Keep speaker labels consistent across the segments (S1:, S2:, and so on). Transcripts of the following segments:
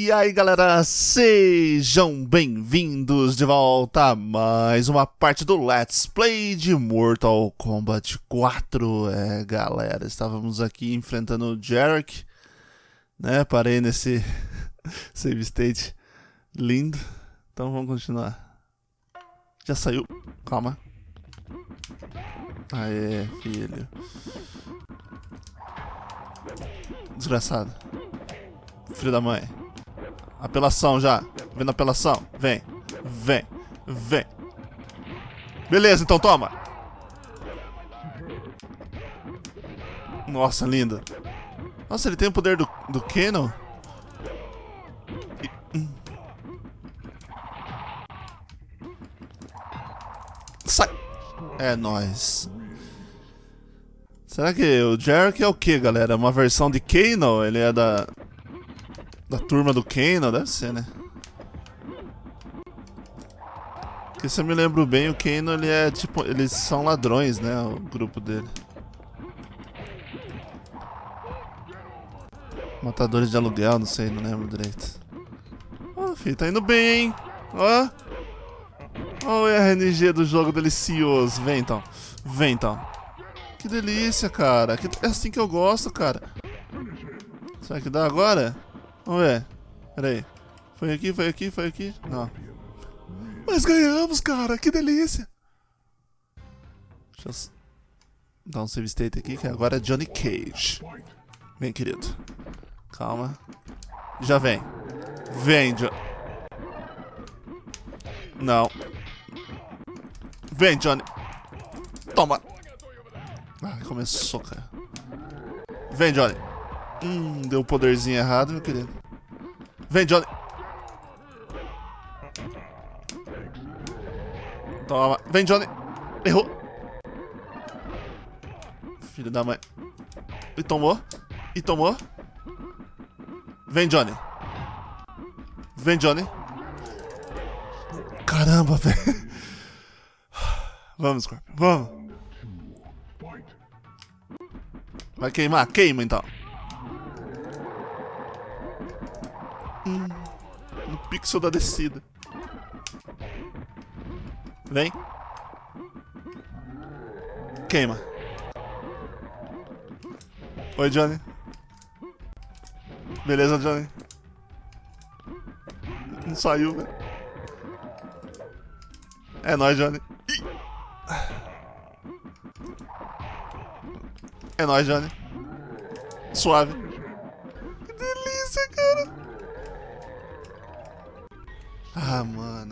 S1: E aí galera, sejam bem-vindos de volta a mais uma parte do Let's Play de Mortal Kombat 4. Galera, estávamos aqui enfrentando o Jarek, né, parei nesse save state lindo, então vamos continuar. Já saiu, calma. Aê, filho. Desgraçado. Filho da mãe. Apelação já. Vendo a apelação. Vem. Vem. Vem. Beleza, então toma. Nossa, linda. Nossa, ele tem o poder do Kano. Sai. É nóis. Será que o Jarek é o que, galera? Uma versão de Kano? Ele é da turma do Kano? Deve ser, né? Porque se eu me lembro bem, o Kano, ele é tipo... Eles são ladrões, né? O grupo dele. Matadores de aluguel, não sei, não lembro direito. Ó, filho, tá indo bem, hein? Ó. Ó o RNG do jogo delicioso. Vem, então. Vem, então. Que delícia, cara. É assim que eu gosto, cara. Será que dá agora? Vamos ver. Pera aí. Foi aqui, foi aqui, foi aqui. Não. Mas ganhamos, cara. Que delícia. Deixa eu dar um save state aqui, que agora é Johnny Cage. Vem, querido. Calma. Já vem. Vem, Não. Vem, Johnny. Toma. Ai, começou, cara. Vem, Johnny. Deu um poderzinho errado, meu querido. Vem, Johnny. Toma. Vem, Johnny. Errou. Filho da mãe. E tomou. E tomou. Vem, Johnny. Vem, Johnny. Caramba, velho. Vamos, Scorpion. Vamos. Vai queimar? Queima, então. No pixel da descida. Vem. Queima. Oi, Johnny. Beleza, Johnny. Não saiu, velho. É nóis, Johnny. É nóis, Johnny. Suave. Que delícia, cara. Ah, mano.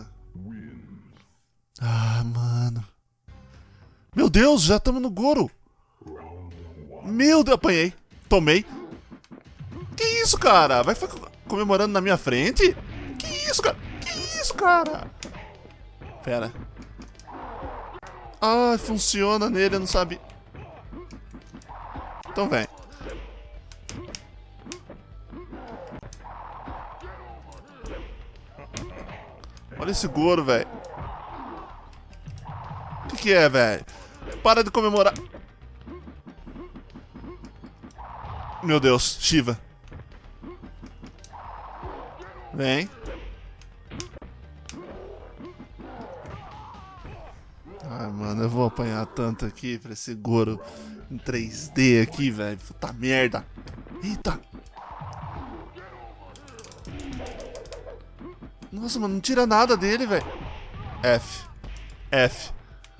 S1: Ah, mano. Meu Deus, já estamos no Goro. Meu Deus, apanhei. Tomei. Que isso, cara? Vai ficar comemorando na minha frente? Que isso, cara? Que isso, cara? Pera. Ah, funciona nele, não sabe. Então vem. Olha esse Goro, velho. O que é, velho? Para de comemorar. Meu Deus, Shiva. Vem. Ai, mano, eu vou apanhar tanto aqui pra esse Goro em 3D aqui, velho. Puta merda. Eita. Nossa, mano, não tira nada dele, velho. F. F.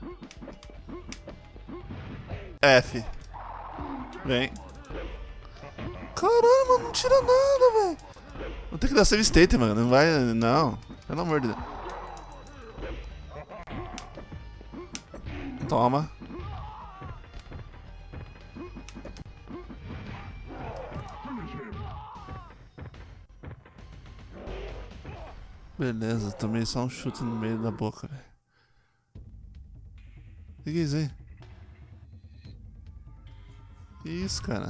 S1: F. Vem. Caramba, não tira nada, velho. Vou ter que dar save state, mano. Não vai... Não. Pelo amor de Deus. Toma. Beleza, tomei só um chute no meio da boca, velho. O que é isso aí? Que isso, cara?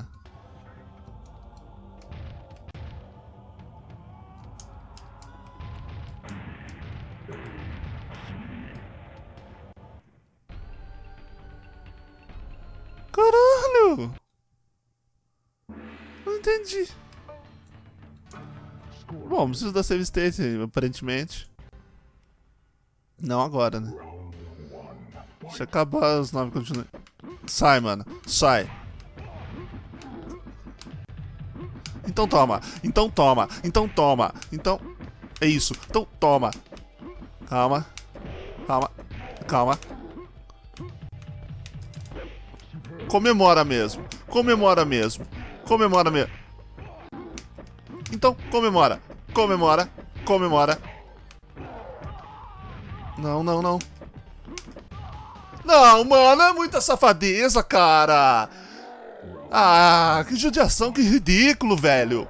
S1: Caralho! Não entendi. Bom, preciso da save state, aparentemente. Não agora, né? Deixa acabar os 9 continuos. Sai, mano. Sai. Então toma. Então toma. Então toma. Então... É isso. Então toma. Calma. Calma. Calma. Comemora mesmo. Comemora mesmo. Comemora mesmo. Então, comemora. Comemora. Comemora. Não, não, não. Não, mano, é muita safadeza, cara. Ah, que judiação, que ridículo, velho.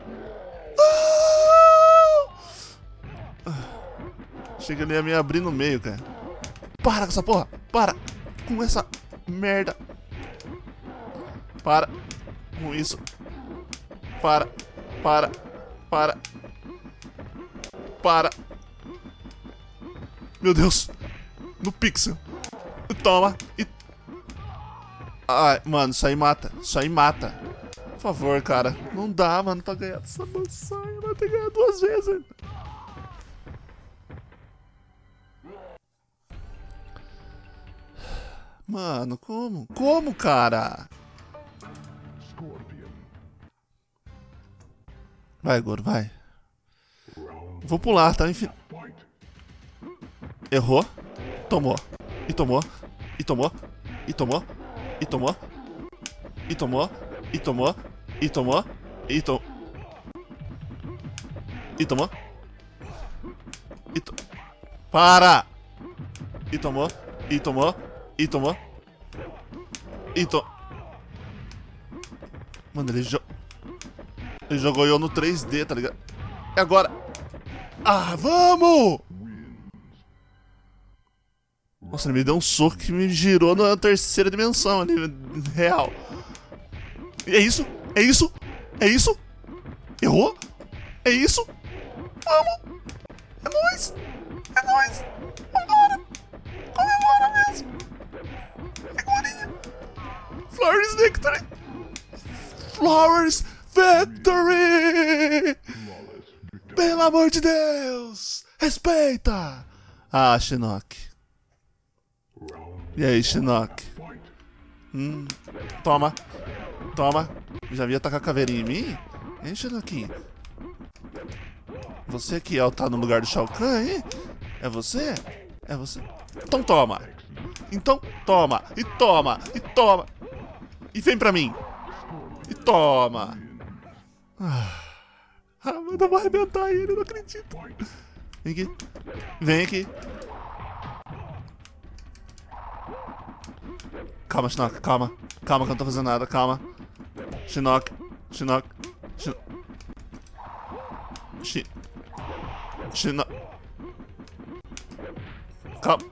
S1: Chega ali a me abrir no meio, cara. Para com essa porra. Para com essa merda. Para com isso. Para. Para. Para. Para. Meu Deus. No pixel. Toma. E... Ai, mano, isso aí mata. Isso aí mata. Por favor, cara. Não dá, mano, pra ganhar essa maçã. Vai ter que ganhar 2 vezes ainda. Mano, como? Como, cara? Vai, Goro, vai. Vou pular, tá? Enfim. Errou. Tomou. E tomou. E tomou. E tomou. E tomou. E tomou. E tomou. E tomou. E tomou. E tomou. E to... Para! E tomou. E tomou. E tomou. E to... Mano, ele jogou eu no 3D, tá ligado? E agora? Ah, vamos! Nossa, ele me deu um soco que me girou na 3ª dimensão ali, real. É isso? É isso? É isso? Errou? É isso? Vamos! É nóis! É nóis! Vambora! Comemora mesmo! Agorinha! Flowers Victory! Flowers Victory! Pelo amor de Deus! Respeita! Ah, Shinnok. E aí, Shinnok? Toma. Toma. Já via tacar caveirinha em mim? Hein, Shinnok? Você que tá no lugar do Shao Kahn, hein? É você? É você? Então toma. Então toma. E toma. E toma. E vem pra mim. E toma. Ah, mas eu vou arrebentar ele, não acredito. Vem aqui. Vem aqui. Calma, Shinnok, calma. Calma que eu não tô fazendo nada, calma. Shinnok, Shinnok, Shinnok. Calma.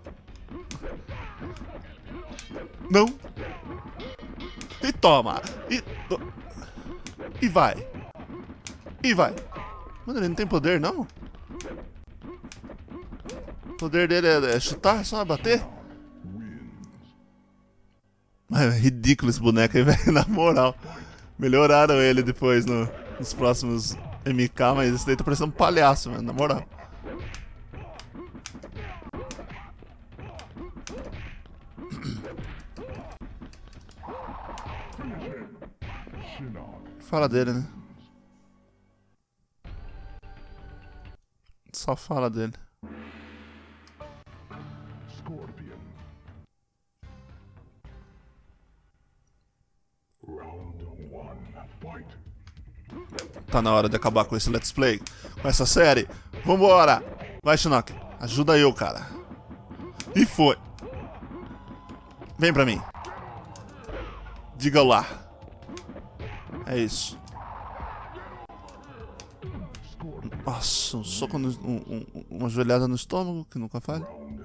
S1: Não. E toma. E vai. E vai. Mano, ele não tem poder, não? O poder dele é chutar, só bater? Mas é ridículo esse boneco aí, velho, na moral. Melhoraram ele depois nos próximos MK, mas esse daí tá parecendo um palhaço, mano, na moral. Fala dele, né? Só fala dele. Tá na hora de acabar com esse Let's Play, com essa série. Vambora! Vai, Shinnok. Ajuda eu, cara. E foi. Vem pra mim. Diga lá. É isso. Nossa, um soco uma joelhada no estômago, que nunca falha.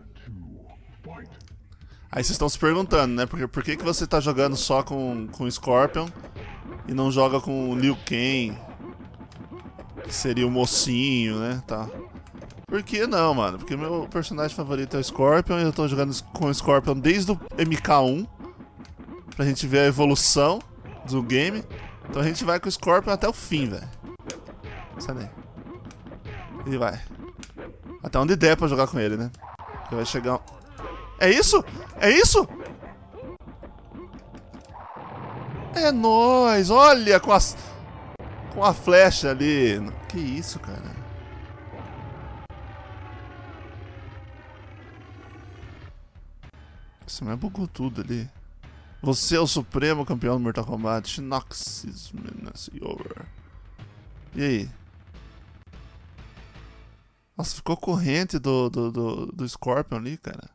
S1: Aí vocês estão se perguntando, né? Por que você tá jogando só com o Scorpion e não joga com o Liu Kang, que seria o mocinho, né? Tá. Por que não, mano? Porque meu personagem favorito é o Scorpion e eu tô jogando com o Scorpion desde o MK1 pra gente ver a evolução do game. Então a gente vai com o Scorpion até o fim, velho. Sai daí. E vai. Até onde der pra jogar com ele, né? Porque vai chegar... É isso? É isso? É nóis! Olha, com a flecha ali. Que isso, cara? Você me bugou tudo ali. Você é o supremo campeão do Mortal Kombat. Shinnok is over. E aí? Nossa, ficou corrente do Scorpion ali, cara.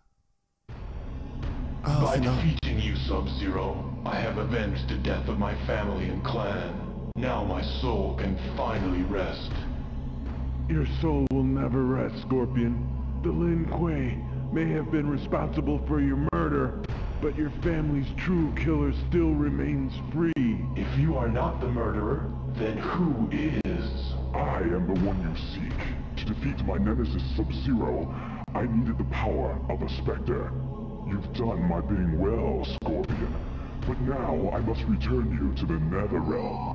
S1: Ah,
S2: By
S1: final.
S2: defeating you, Sub-Zero, I have avenged the death of my family and clan. Now my soul can finally rest.
S3: Your soul will never rest, Scorpion. The Lin Kuei may have been responsible for your murder, but your family's true killer still remains free.
S2: If you are not the murderer, then who is?
S3: I am the one you seek. To defeat my nemesis Sub-Zero, I needed the power of a Spectre. You've done my bidding well, Scorpion. But now I must return you to the Netherrealm.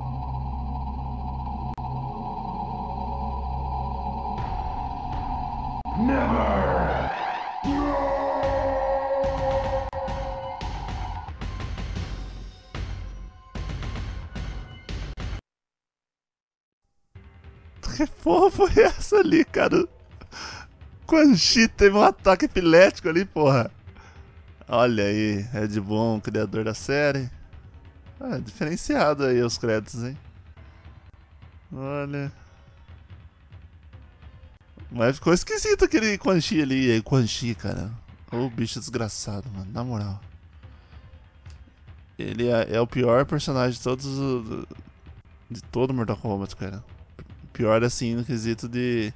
S2: Never!
S1: Que porra foi essa ali, cara? Quan Chi teve um ataque epilético ali, porra. Olha aí, Red Boon, criador da série. Ah, diferenciado aí os créditos, hein? Olha. Mas ficou esquisito aquele Quan Chi ali. E Quan Chi, cara. Ô bicho desgraçado, mano. Na moral. Ele é o pior personagem de todos de todo Mortal Kombat, cara. Pior assim no quesito de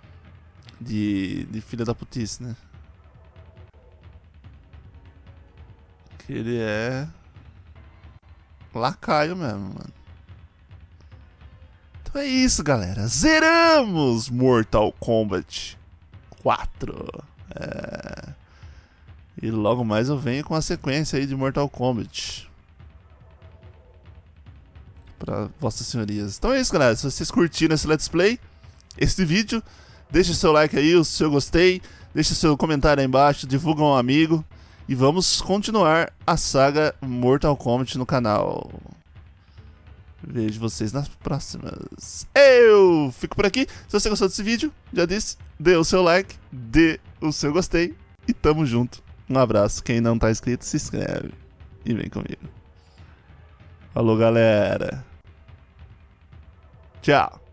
S1: filha da putice, né? Que ele é lacaio mesmo, mano. Então é isso, galera. Zeramos Mortal Kombat 4. E logo mais eu venho com a sequência aí de Mortal Kombat para vossas senhorias. Então é isso, galera. Se vocês curtiram esse Let's Play, esse vídeo, deixe seu like aí, o seu gostei, deixe seu comentário aí embaixo, divulga um amigo e vamos continuar a saga Mortal Kombat no canal. Vejo vocês nas próximas. Eu fico por aqui. Se você gostou desse vídeo, já disse, dê o seu like, dê o seu gostei e tamo junto. Um abraço. Quem não tá inscrito, se inscreve e vem comigo. Falou, galera. Tchau.